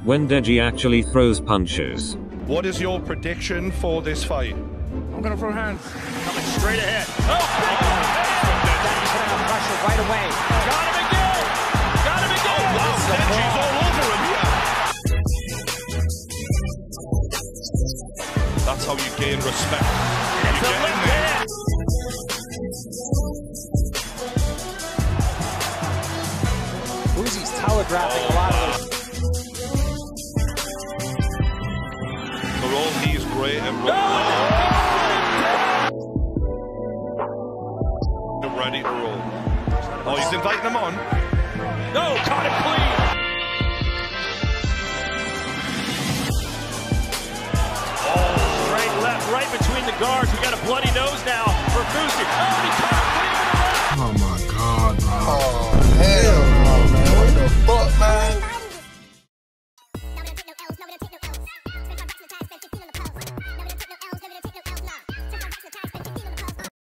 when Deji actually throws punches. What is your prediction for this fight? I'm gonna throw hands. Coming straight ahead. Oh, Deji's putting the pressure right away. got him again. Got him again. Oh, wow, Deji's all over him here. That's how you gain respect. It's a left hand. Fousey's telegraphing a lot of those. The roll, he's great and ready to roll. Oh, he's inviting them on. No, caught it clean. Oh, straight left, right between the guards. We got a bloody nose now for Fousey. Oh,